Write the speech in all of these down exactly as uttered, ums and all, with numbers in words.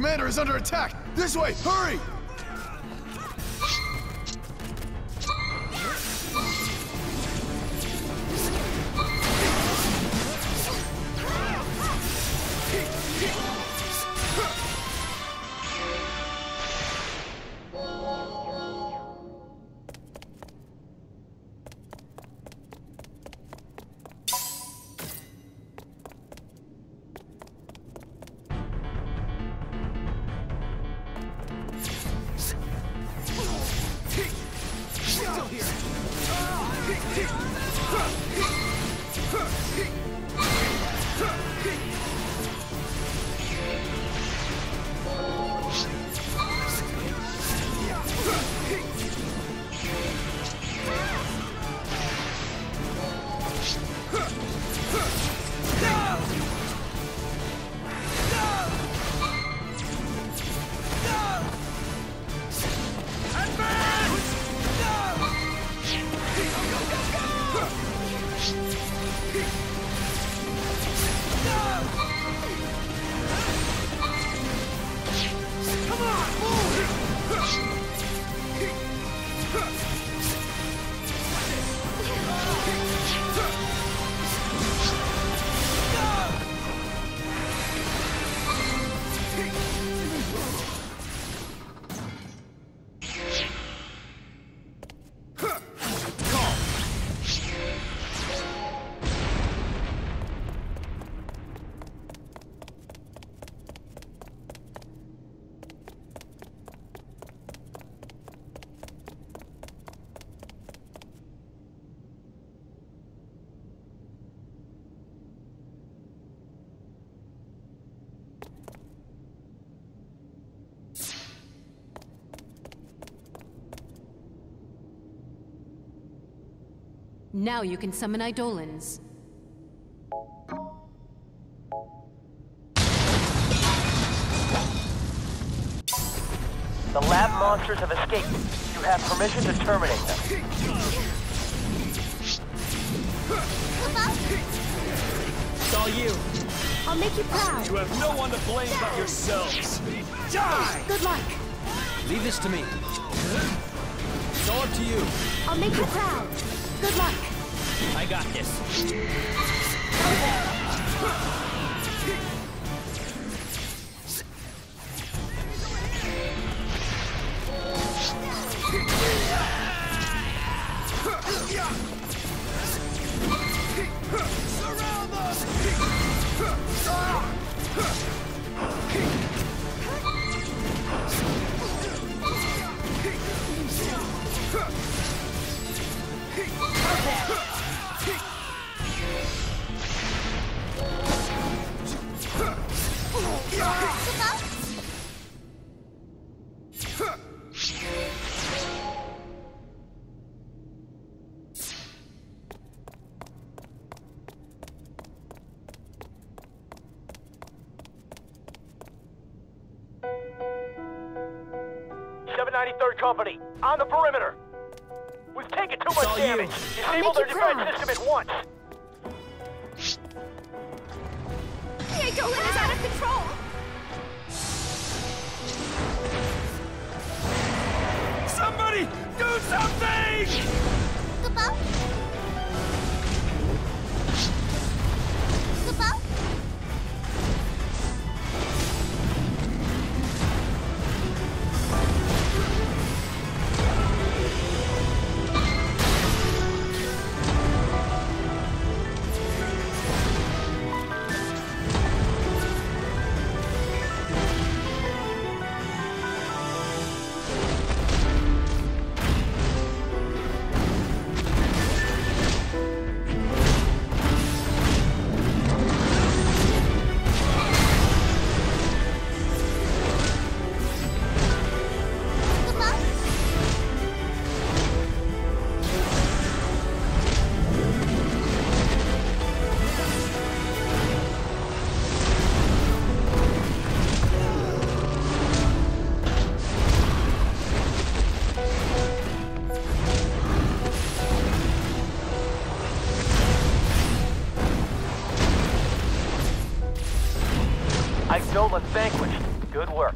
commander is under attack! This way! Hurry! Now you can summon Eidolons. The lab monsters have escaped. You have permission to terminate them. It's all you. I'll make you proud. You have no one to blame but yourselves. Die! Good luck. Leave this to me. It's all up to you. I'll make you proud. Good luck. I got this. Surround us! seven ninety-third Company, on the perimeter. We've taken too much damage. Disable their defense system at once. The Eidolon is out of control. Somebody do something! Goodbye. Goodbye. Eidolon vanquished. Good work.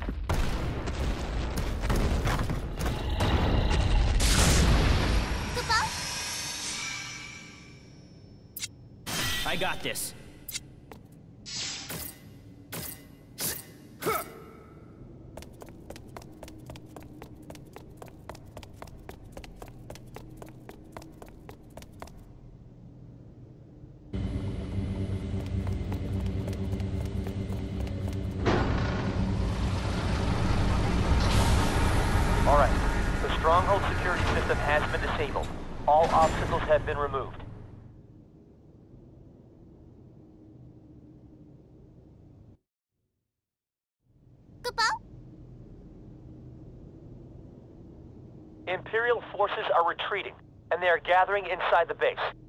I got this. All right. The Stronghold security system has been disabled. All obstacles have been removed. Imperial forces are retreating, and they are gathering inside the base.